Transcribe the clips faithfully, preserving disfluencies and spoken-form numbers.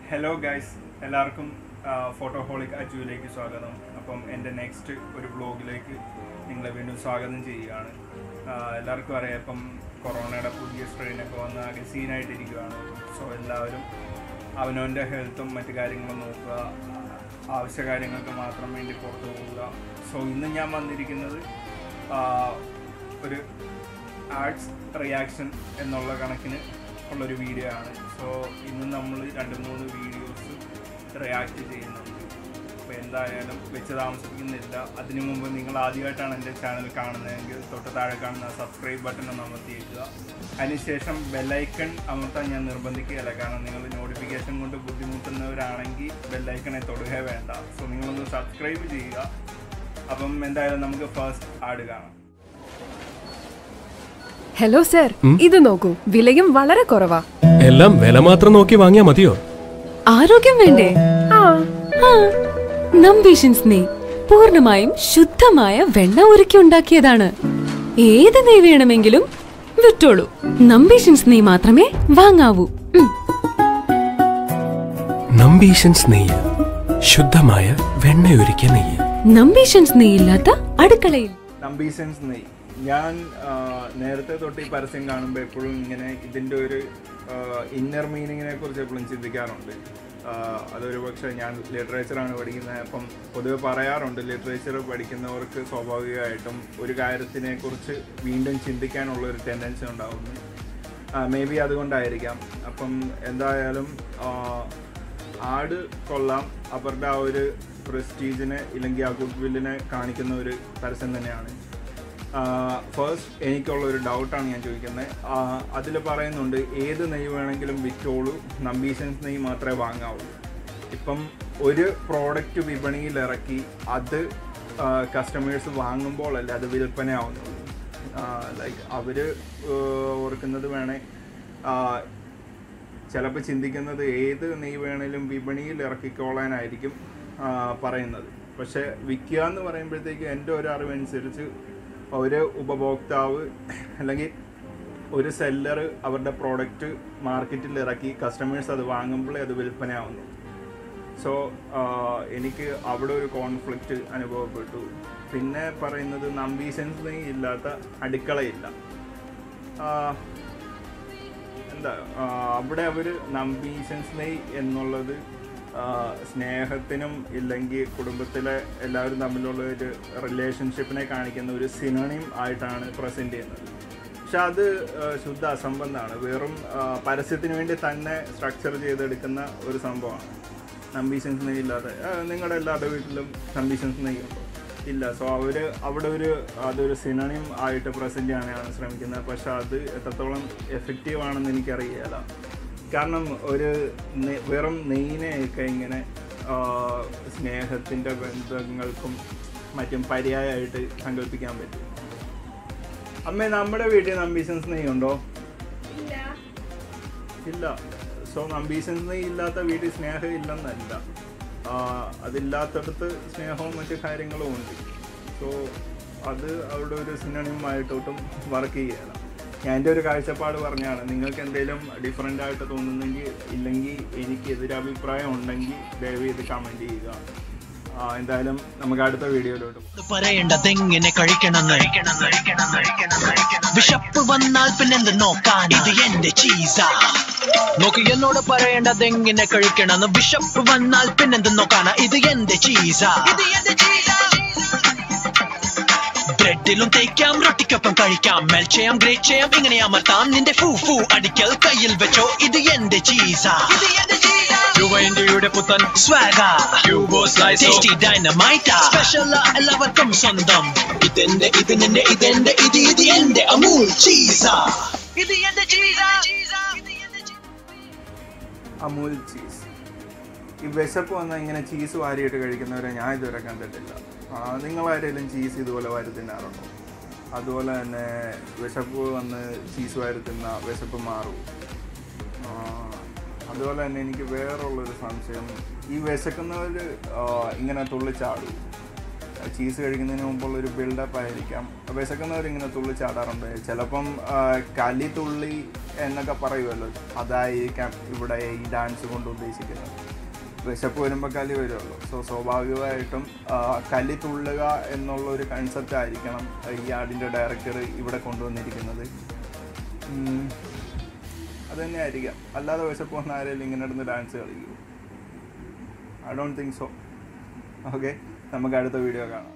Hello guys, എല്ലാവർക്കും ഫോട്ടോഹോളിക് അജുവിലേക്ക് സ്വാഗതം. അപ്പം എൻ്റെ നെക്സ്റ്റ് ഒരു വ്ലോഗിലേക്ക് നിങ്ങളെ വീണ്ടും സ്വാഗതം ചെയ്യുകയാണ്. എല്ലാവർക്കും അറിയാം, ഇപ്പം കൊറോണയുടെ പുതിയ സ്ട്രെയിനൊക്കെ വന്ന് ആകെ സീനായിട്ടിരിക്കുകയാണ്. സോ എല്ലാവരും അവനവൻ്റെ ഹെൽത്തും മറ്റു കാര്യങ്ങളും നോക്കുക, ആവശ്യ കാര്യങ്ങൾക്ക് മാത്രം വേണ്ടി പുറത്തു പോവുക. സോ ഇന്ന് ഞാൻ വന്നിരിക്കുന്നത് ഒരു ആർട്സ് റിയാക്ഷൻ എന്നുള്ള കണക്കിന് ഉള്ളൊരു വീഡിയോ ആണ്. സോ ഇന്ന് നമ്മൾ രണ്ട് മൂന്ന് വീഡിയോസ് റിയാക്ട് ചെയ്യുന്നുണ്ട്. അപ്പോൾ എന്തായാലും വെച്ച് താമസിക്കുന്നില്ല. അതിനു മുമ്പ് നിങ്ങൾ ആദ്യമായിട്ടാണ് എൻ്റെ ചാനൽ കാണുന്നതെങ്കിൽ തൊട്ട് താഴെ കാണുന്ന സബ്സ്ക്രൈബ് ബട്ടൺ ഒന്ന് അമർത്തിയേക്കുക. അതിനുശേഷം ബെല്ലൈക്കൺ അമർത്താൻ ഞാൻ നിർബന്ധിക്കുകയല്ല, കാരണം നിങ്ങൾ നോട്ടിഫിക്കേഷൻ കൊണ്ട് ബുദ്ധിമുട്ടുന്നവരാണെങ്കിൽ ബെല്ലൈക്കണെ തൊടുക വേണ്ട. സോ നിങ്ങളൊന്ന് സബ്സ്ക്രൈബ് ചെയ്യുക. അപ്പം എന്തായാലും നമുക്ക് ഫസ്റ്റ് ആഡ് കാണാം. ഹലോ സർ, ഇത് നോക്കൂ, വിലയും വളരെ കുറവാ. എല്ലാം വില മാത്രം നോക്കി വാങ്ങിയാ മതിയോ? ആരോഗ്യം വേണ്ടേ? നമ്പീഷൻസ് നെയ് പൂർണ്ണമായും ശുദ്ധമായ വെണ്ണ ഉരുക്കി ഉണ്ടാക്കിയതാണ്. ഏത് നെയ് വേണമെങ്കിലും വിറ്റോളൂ. നമ്പീഷൻസ് നെയ് മാത്രമേ വാങ്ങാവൂ. നമ്പീഷൻസ് നെയ്യ്, ശുദ്ധമായ വെണ്ണയൊരുക്കിയ നെയ്യ്. നമ്പീഷൻസ് നെയ് ഇല്ലാത്ത അടുക്കളയിൽ. നമ്പീഷൻസ് നെയ് ഞാൻ നേരത്തെ തൊട്ട് ഈ പരസ്യം കാണുമ്പോൾ എപ്പോഴും ഇങ്ങനെ ഇതിൻ്റെ ഒരു ഇന്നർ മീനിങ്ങിനെ കുറിച്ച് എപ്പോഴും ചിന്തിക്കാറുണ്ട്. അതൊരു പക്ഷേ ഞാൻ ലിറ്ററേച്ചറാണ് പഠിക്കുന്നത്. അപ്പം പൊതുവെ പറയാറുണ്ട്, ലിറ്ററേച്ചർ പഠിക്കുന്നവർക്ക് സ്വാഭാവികമായിട്ടും ഒരു കാര്യത്തിനെ കുറിച്ച് വീണ്ടും ചിന്തിക്കാനുള്ളൊരു ടെൻഡൻസി ഉണ്ടാകുന്നു. മേ ബി അതുകൊണ്ടായിരിക്കാം. അപ്പം എന്തായാലും ആട് കൊള്ളാം, അവരുടെ ആ ഒരു പ്രസ്റ്റീജിനെ ഇല്ലെങ്കിൽ ആ ഗുഡ് വില്ലിനെ കാണിക്കുന്ന ഒരു പരസ്യം തന്നെയാണ്. ഫസ്റ്റ് എനിക്കുള്ളൊരു ഡൗട്ടാണ് ഞാൻ ചോദിക്കുന്നത്. അതിൽ പറയുന്നുണ്ട് ഏത് നെയ്യ് വേണമെങ്കിലും വിറ്റോളൂ, നമ്പീഷൻസ് നെയ്യ് മാത്രമേ വാങ്ങാവൂ. ഇപ്പം ഒരു പ്രോഡക്റ്റ് വിപണിയിൽ ഇറക്കി അത് കസ്റ്റമേഴ്സ് വാങ്ങുമ്പോഴല്ല അത് വിൽപ്പനയാവുന്നുള്ളൂ. ലൈക്ക് അവർ ഓർക്കുന്നത് വേണേ ചിലപ്പോൾ ചിന്തിക്കുന്നത് ഏത് നെയ്യ് വേണേലും വിപണിയിൽ ഇറക്കിക്കോളാനായിരിക്കും പറയുന്നത്. പക്ഷേ വിൽക്കുക എന്ന് പറയുമ്പോഴത്തേക്ക് എൻ്റെ ഒരു അറിവനുസരിച്ച് ഒരു ഉപഭോക്താവ് അല്ലെങ്കിൽ ഒരു സെല്ലർ അവരുടെ പ്രോഡക്റ്റ് മാർക്കറ്റിൽ ഇറക്കി കസ്റ്റമേഴ്സ് അത് വാങ്ങുമ്പോഴേ അത് വിൽപ്പനയാവുന്നു. സോ എനിക്ക് അവിടെ ഒരു കോൺഫ്ലിക്റ്റ് അനുഭവപ്പെട്ടു. പിന്നെ പറയുന്നത് നമ്പീഷൻസ് നെയ്യ് ഇല്ലാത്ത അടുക്കളയില്ല. എന്താ അവിടെ അവർ നമ്പീഷൻസ് നെയ്യ് എന്നുള്ളത് സ്നേഹത്തിനും ഇല്ലെങ്കിൽ കുടുംബത്തിലെ എല്ലാവരും തമ്മിലുള്ള ഒരു റിലേഷൻഷിപ്പിനെ കാണിക്കുന്ന ഒരു സിനോണിം ആയിട്ടാണ് പ്രസൻറ്റ് ചെയ്യുന്നത്. പക്ഷെ അത് ശുദ്ധ അസംബന്ധമാണ്. വെറും പരസ്യത്തിന് വേണ്ടി തന്നെ സ്ട്രക്ചർ ചെയ്തെടുക്കുന്ന ഒരു സംഭവമാണ്. നമ്പീഷൻസ് നെയ്യ് ഇല്ലാതെ നിങ്ങളുടെ എല്ലാവരുടെ വീട്ടിലും നമ്പീഷൻസ് നെയ്യ് ഉണ്ടോ? ഇല്ല. സോ അവർ അവിടെ ഒരു അതൊരു സിനോണിം ആയിട്ട് പ്രസൻറ്റ് ചെയ്യാനാണ് ശ്രമിക്കുന്നത്. പക്ഷെ അത് എത്രത്തോളം എഫക്റ്റീവ് ആണെന്ന് എനിക്കറിയില്ല. കാരണം ഒരു വെറും നെയ്യിനെയൊക്കെ ഇങ്ങനെ സ്നേഹത്തിൻ്റെ ബന്ധങ്ങൾക്കും മറ്റും പര്യായമായിട്ട് സങ്കല്പിക്കാൻ പറ്റും. അമ്മേ, നമ്മുടെ വീട്ടിൽ നമ്പീഷൻസ് നെയ്യ് ഉണ്ടോ? ഇല്ല. സോ നമ്പീഷൻസ് നെയ്യ് ഇല്ലാത്ത വീട്ടിൽ സ്നേഹം ഇല്ലെന്നല്ല, അതില്ലാത്തടത്ത് സ്നേഹവും മറ്റു കാര്യങ്ങളും ഉണ്ട്. സോ അത് അവിടെ ഒരു സിനോണിമായിട്ടൊട്ടും വർക്ക് ചെയ്യുകയാണ്. ഞാൻ എൻ്റെ ഒരു കാഴ്ചപ്പാട് പറഞ്ഞാണ്. നിങ്ങൾക്ക് എന്തെങ്കിലും ഡിഫറൻ്റ് ആയിട്ട് തോന്നുന്നെങ്കിൽ ഇല്ലെങ്കിൽ എനിക്ക് എതിരഭിപ്രായം ഉണ്ടെങ്കിൽ ദയവ് ചെയ്ത് കമൻറ്റ് ചെയ്യുക. എന്തായാലും നമുക്ക് അടുത്ത വീഡിയോയിലോട്ട് പറയേണ്ടതെങ്ങനെ കഴിക്കണം. വിശപ്പ് വന്നാൽ പിന്നെന്ത് നോക്കാൻ, ഇത് എന്റെ ചീസാ. നോക്കി എന്നോട് പറയേണ്ടതെങ്ങനെ കഴിക്കണം. വിശപ്പ് വന്നാൽ പിന്നെന്ത് നോക്കാനാ, ഇത് എന്റെ ചീസാ. ബ്രെഡിലും തേക്കാം, റൊട്ടിക്കൊപ്പം കഴിക്കാം, മെൽറ്റ് ചെയ്യാം, ഗ്രേറ്റ് ചെയ്യാം, ഇങ്ങനെ അമർത്താം. നിന്റെ ഫൂ ഫൂ അടിക്കൽ കയ്യിൽ വെച്ചോ, ഇത് എന്റെ ചീസാ. യുടെ പുത്തൻ ടേസ്റ്റി ഡൈനമൈറ്റ് സ്പെഷ്യൽ എല്ലാവർക്കും സ്വന്തം. ഇതെന്റെ ഇതിന്റെ ഇതെന്റെ ഇത് ഇത് എന്റെ അമൂൽ ചീസാ. ഇത് എന്റെ ചീസാ. അമൂൽ ചീസ്. ഈ വിശപ്പ് വന്നാൽ ഇങ്ങനെ ചീസ് വാരിയിട്ട് കഴിക്കുന്നവരെ ഞാൻ ഇതുവരെ കണ്ടിട്ടില്ല. നിങ്ങളാരെങ്കിലും ചീസ് ഇതുപോലെ വാരി തിന്നാറുണ്ടോ? അതുപോലെ തന്നെ വിശപ്പ് വന്ന് ചീസ് വാരി തിന്ന വിശപ്പ് മാറും. അതുപോലെ തന്നെ എനിക്ക് വേറുള്ളൊരു സംശയം, ഈ വിശക്കുന്നവർ ഇങ്ങനെ തുള്ളിച്ചാടും. ചീസ് കഴിക്കുന്നതിന് മുമ്പുള്ള ഒരു ബിൽഡപ്പ് ആയിരിക്കാം. വിശക്കുന്നവരിങ്ങനെ തുള്ളി ചാടാറുണ്ട്. ചിലപ്പം കലി തുള്ളി എന്നൊക്കെ പറയുമല്ലോ, അതായിരിക്കാം ഇവിടെ ഈ ഡാൻസ് കൊണ്ട് ഉദ്ദേശിക്കുന്നത്. വിശപ്പ് വരുമ്പോൾ കലി വരുമല്ലോ. സോ സ്വാഭാവികമായിട്ടും കലി തുള്ളുക എന്നുള്ളൊരു കൺസെപ്റ്റ് ആയിരിക്കണം ഈ ആടിൻ്റെ ഡയറക്ടർ ഇവിടെ കൊണ്ടുവന്നിരിക്കുന്നത്. അത് തന്നെ ആയിരിക്കാം. അല്ലാതെ വിശപ്പ് വന്ന ആരെങ്കിലും ഇങ്ങനെ ഇടുന്ന ഡാൻസ് കളിക്കൂ? I don't think so. Okay, നമുക്ക് അടുത്ത വീഡിയോ കാണാം.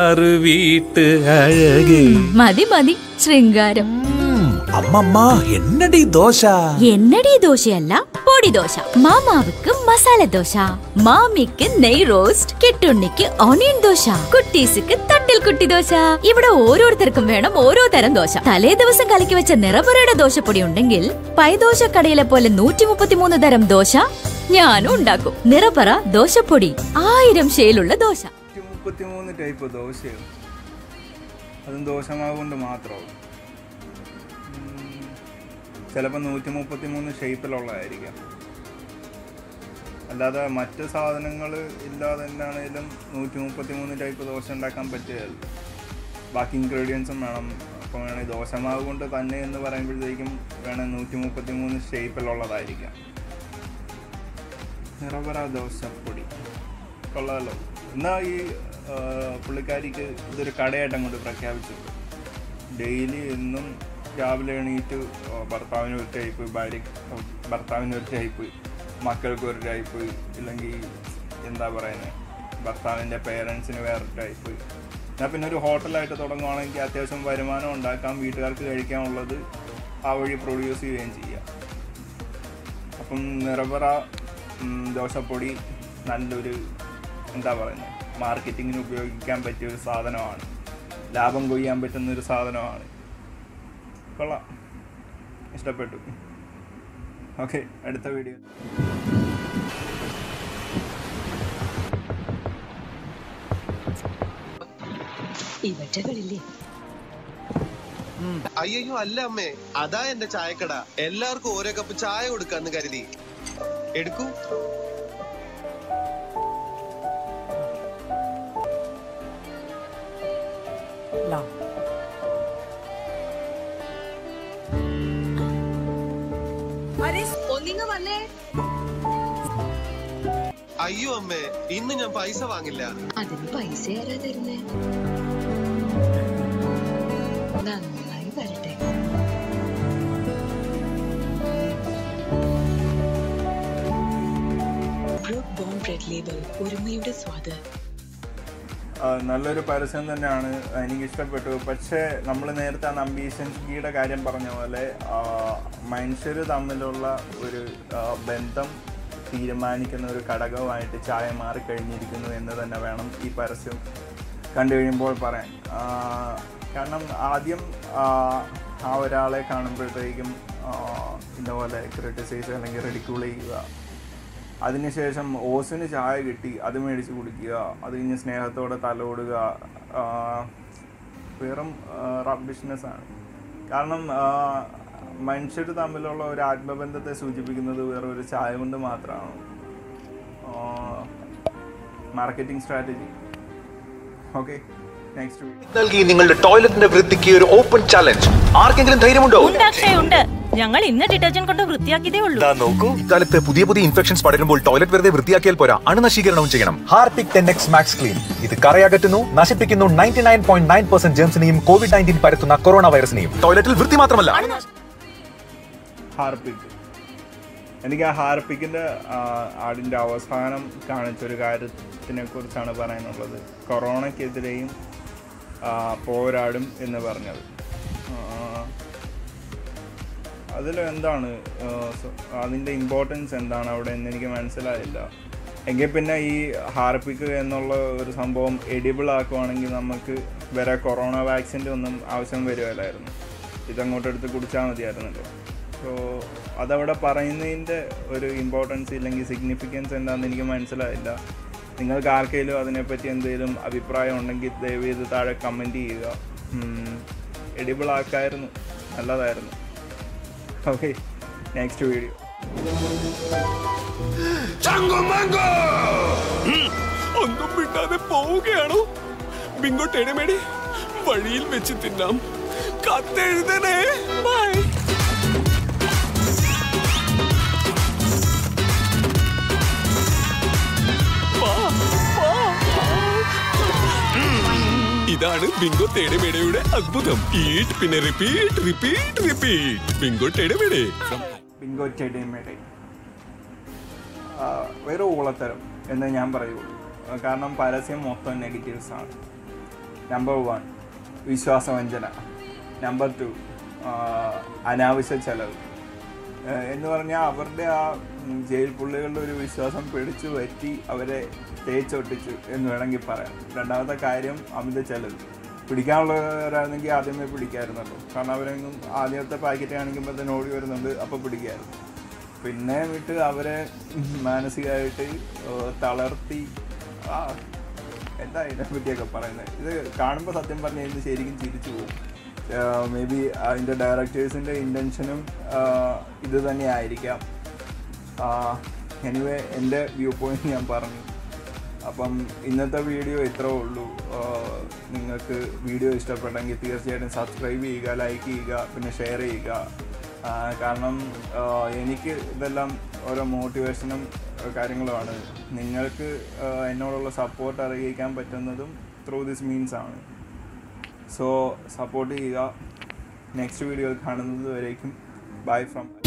മതി മതി ശൃംഗാരം. അമ്മമ്മ എന്നടി ദോശ. എന്നടി ദോശയല്ല, പൊടി ദോശ. മാമാവുക്ക് മസാല ദോശ, മാമിക്ക് നെയ് റോസ്റ്റ്, കെട്ടുണ്ണിക്ക് ഓണിയൻ ദോശ, കുട്ടീസിക്ക് തട്ടിൽ കുട്ടി ദോശ. ഇവിടെ ഓരോരുത്തർക്കും വേണം ഓരോ തരം ദോശ. തലേ ദിവസം കലക്കി വെച്ച നിറപുരയുടെ ദോശപ്പൊടി ഉണ്ടെങ്കിൽ പൈദോശ കടയിലെ പോലെ നൂറ്റി മുപ്പത്തിമൂന്ന് തരം ദോശ ഞാനും ഉണ്ടാക്കും. നിറപറ ദോശപ്പൊടി, ആയിരം ഷെയിലുള്ള ദോശ. മുപ്പത്തിമൂന്ന് ടൈപ്പ് ദോശയും അതും ദോശമാവ് കൊണ്ട് മാത്രവും. ചിലപ്പോൾ നൂറ്റി മുപ്പത്തി മൂന്ന് ഷേപ്പിലുള്ളതായിരിക്കാം. അല്ലാതെ മറ്റ് സാധനങ്ങൾ ഇല്ലാതെ തന്നെയാണെങ്കിലും നൂറ്റി മുപ്പത്തി മൂന്ന് ടൈപ്പ് ദോശ ഉണ്ടാക്കാൻ പറ്റുകയല്ല. ബാക്കി ഇൻഗ്രീഡിയൻസും വേണം. അപ്പോൾ വേണമെങ്കിൽ ദോശമാവ് കൊണ്ട് തന്നെ എന്ന് പറയുമ്പോഴത്തേക്കും വേണമെങ്കിൽ നൂറ്റി മുപ്പത്തി മൂന്ന് ഷേപ്പിലുള്ളതായിരിക്കാം. നിറപറ ദോശപ്പൊടി കൊള്ളാമല്ലോ. എന്നാൽ ഈ പുള്ളിക്കാരിക്ക് ഇതൊരു കടയായിട്ട് അങ്ങോട്ട് പ്രഖ്യാപിച്ചിട്ടുണ്ട്. ഡെയിലി എന്നും രാവിലെ എണീറ്റ് ഭർത്താവിന് ഒരു ടൈപ്പ്, ഭാര്യ ഭർത്താവിന് ഒരു ടൈപ്പ്, മക്കൾക്ക് ഒരു ടൈപ്പ്, ഇല്ലെങ്കിൽ എന്താ പറയുന്നത് ഭർത്താവിൻ്റെ പേരൻസിന് വേറെ ടൈപ്പ്. എന്നാൽ പിന്നെ ഒരു ഹോട്ടലായിട്ട് തുടങ്ങുകയാണെങ്കിൽ അത്യാവശ്യം വരുമാനം ഉണ്ടാക്കാം, വീട്ടുകാർക്ക് കഴിക്കാനുള്ളത് ആ വഴി പ്രൊഡ്യൂസ് ചെയ്യുകയും ചെയ്യാം. അപ്പം നിറപറ ദോശപ്പൊടി നല്ലൊരു എന്താ പറയുന്നത് മാർക്കറ്റിങ്ങിന് ഉപയോഗിക്കാൻ പറ്റിയൊരു സാധനമാണ്. ലാഭം കൊയ്യാൻ പറ്റുന്നൊരു സാധനമാണ്. കൊള്ളാം, ഇഷ്ടപ്പെട്ടു. ഓക്കെ, അടുത്ത വീഡിയോ. അയ്യോ അല്ല അമ്മേ, അതാ എന്റെ ചായക്കട. എല്ലാവർക്കും ഓരോ കപ്പ് ചായ കൊടുക്കാന്ന് കരുതി. എടുക്കൂ. അയ്യോ അമ്മേ, ഇന്ന് ഞാൻ പൈസ വാങ്ങില്ല. അതിന് പൈസ ആരാ തരുന്നേ? നന്നായി വരട്ടെ. ബ്രൂക്ക് ബോണ്ട് ബ്രെഡ് ലേബൽ, ഒരുമയുടെ സ്വാദ്. നല്ലൊരു പരസ്യം തന്നെയാണ്, എനിക്കിഷ്ടപ്പെട്ടു. പക്ഷേ നമ്മൾ നേരത്തെ ആ നമ്പീഷൻസ് ഗീയുടെ കാര്യം പറഞ്ഞ പോലെ മനുഷ്യർ തമ്മിലുള്ള ഒരു ബന്ധം തീരുമാനിക്കുന്ന ഒരു ഘടകമായിട്ട് ചായ മാറിക്കഴിഞ്ഞിരിക്കുന്നു എന്ന് തന്നെ വേണം ഈ പരസ്യം കണ്ടു കഴിയുമ്പോൾ പറയാൻ. കാരണം ആദ്യം ആ ഒരാളെ കാണുമ്പോഴത്തേക്കും ഇതുപോലെ ക്രിട്ടിസൈസ് അല്ലെങ്കിൽ റെഡിക്യൂൾ ചെയ്യുക, അതിനുശേഷം ഓസിന് ചായ കിട്ടി അത് മേടിച്ച് കുടിക്കുക, അത് കഴിഞ്ഞ് സ്നേഹത്തോടെ തലോടുക, വെറും റബ്ബിഷ്നെസ്സാണ്. കാരണം മനുഷ്യർ തമ്മിലുള്ള ഒരു ആത്മബന്ധത്തെ സൂചിപ്പിക്കുന്നത് വേറെ ഒരു ചായ കൊണ്ട് മാത്രമാണ്. Marketing strategy. ഓക്കെ, നെക്സ്റ്റ് നൽകി നിങ്ങളുടെ ടോയ്ലറ്റിന്റെ വൃത്തിക്ക് ഒരു ഓപ്പൺ ചാലഞ്ച്. ആർക്കെങ്കിലും ധൈര്യമുണ്ടോ? ഉണ്ട്. ഞങ്ങൾ ഇന്ന് ഡിറ്റർജന്റ് കൊണ്ട് വൃത്തിയാക്കിയതേ ഉള്ളൂ. നോക്കൂ, ഇക്കാലത്ത് പുതിയ പുതിയ ഇൻഫെക്ഷൻസ് പടരുമ്പോൾ ടോയ്ലറ്റ് വെറുതെ വൃത്തിയാക്കിയാൽ പോരാ, അണുനശീകരണവും ചെയ്യണം. Harpic ten X max clean. ഇത് കറയകറ്റുന്നു, നശിപ്പിക്കുന്നു ninety nine point nine percent ജേംസിനെയും കോവിഡ് നയൻറ്റീൻ പരത്തുന്ന കൊറോണ വൈറസിനെയും. ടോയ്ലറ്റിൽ വൃത്തി മാത്രമല്ല. ഹാർപിക്, എനിക്ക് ആ ഹാർപിക്കിൻ്റെ ആടിൻ്റെ അവസാനം കാണിച്ചൊരു കാര്യത്തിനെ കുറിച്ചാണ് പറയാനുള്ളത്. കൊറോണയ്ക്കെതിരെയും പോരാടും എന്ന് പറഞ്ഞത്. അതിൽ എന്താണ് അതിൻ്റെ ഇമ്പോർട്ടൻസ് എന്താണ് അവിടെ എന്ന് എനിക്ക് മനസ്സിലായില്ല. എങ്കിൽ പിന്നെ ഈ ഹാർപിക്ക് എന്നുള്ള ഒരു സംഭവം എഡിബിൾ ആക്കുവാണെങ്കിൽ നമുക്ക് വേറെ കൊറോണ വാക്സിൻ്റെ ഒന്നും ആവശ്യം വരുമല്ലായിരുന്നു. ഇതങ്ങോട്ട് എടുത്ത് കുടിച്ചാൽ മതിയായിരുന്നല്ലോ. സോ അതവിടെ പറയുന്നതിൻ്റെ ഒരു ഇമ്പോർട്ടൻസ് ഇല്ലെങ്കിൽ സിഗ്നിഫിക്കൻസ് എന്താണെന്ന് എനിക്ക് മനസ്സിലായില്ല. നിങ്ങൾക്ക് ആർക്കെങ്കിലും അതിനെപ്പറ്റി എന്തെങ്കിലും അഭിപ്രായം ഉണ്ടെങ്കിൽ ദയവ് ചെയ്ത് താഴെ കമൻറ്റ് ചെയ്യുക. എഡിബിൾ ആക്കായിരുന്നു, നല്ലതായിരുന്നു. Okay, next video. ഒന്നും മിണ്ടാതെ പോവുകയാണോ? ബിങ്കോ ടേടമേടെ വഴിയിൽ വെച്ച് തിന്നാം. കത്തെഴുതണേ. ബൈ. ഇതാണ് ബിങ്കോ ടേടമേടയുടെ അത്ഭുതം. ഈറ്റ് പിന്നെ repeat repeat repeat. Bingo Tedhe Medhe. Bingo Tedhe Medhe വേറെ ഊളത്തരം എന്ന് ഞാൻ പറയുള്ളൂ. കാരണം പരസ്യം മൊത്തം നെഗറ്റീവ്സ് ആണ്. നമ്പർ വൺ, വിശ്വാസവഞ്ചന. നമ്പർ ടു, അനാവശ്യ ചെലവ്. എന്ന് പറഞ്ഞാൽ അവരുടെ ആ ജയിൽ പുള്ളികളുടെ ഒരു വിശ്വാസം പിടിച്ചു പറ്റി അവരെ തേച്ചൊട്ടിച്ചു എന്ന് വേണമെങ്കിൽ പറയാം. രണ്ടാമത്തെ കാര്യം അമിത ചെലവ്. പിടിക്കാനുള്ളവരാണെങ്കിൽ ആദ്യമേ പിടിക്കാമായിരുന്നല്ലോ. കാരണം അവരെങ്ങും ആദ്യത്തെ പാക്കറ്റ് കാണിക്കുമ്പോൾ തന്നെ ഓടി വരുന്നുണ്ട്, അപ്പോൾ പിടിക്കായിരുന്നു. പിന്നെ വിട്ട് അവരെ മാനസികമായിട്ട് തളർത്തി ആ എന്താ ഇതിനെ പറ്റിയൊക്കെ പറയുന്നത്. ഇത് കാണുമ്പോൾ സത്യം പറഞ്ഞാൽ ഇത് ശരിക്കും ചിരിച്ചു പോകും. മേ ബി അതിൻ്റെ ഡയറക്ടേഴ്സിൻ്റെ ഇൻറ്റൻഷനും ഇത് തന്നെ ആയിരിക്കാം. എനിവേ എൻ്റെ വ്യൂ പോയിന്റ് ഞാൻ പറഞ്ഞു. അപ്പം ഇന്നത്തെ വീഡിയോ ഇത്രേ ഉള്ളൂ. നിങ്ങൾക്ക് വീഡിയോ ഇഷ്ടപ്പെട്ടെങ്കിൽ തീർച്ചയായിട്ടും സബ്സ്ക്രൈബ് ചെയ്യുക, ലൈക്ക് ചെയ്യുക, പിന്നെ ഷെയർ ചെയ്യുക. കാരണം എനിക്ക് ഇതെല്ലാം ഓരോ മോട്ടിവേഷനും കാര്യങ്ങളുമാണ്. നിങ്ങൾക്ക് എന്നോടുള്ള സപ്പോർട്ട് അറിയിക്കാൻ പറ്റുന്നതും ത്രൂ ദിസ് മീൻസ് ആണ്. സോ സപ്പോർട്ട് ചെയ്യുക. നെക്സ്റ്റ് വീഡിയോയിൽ കാണുന്നത് വരേക്കും ബൈ ഫ്രം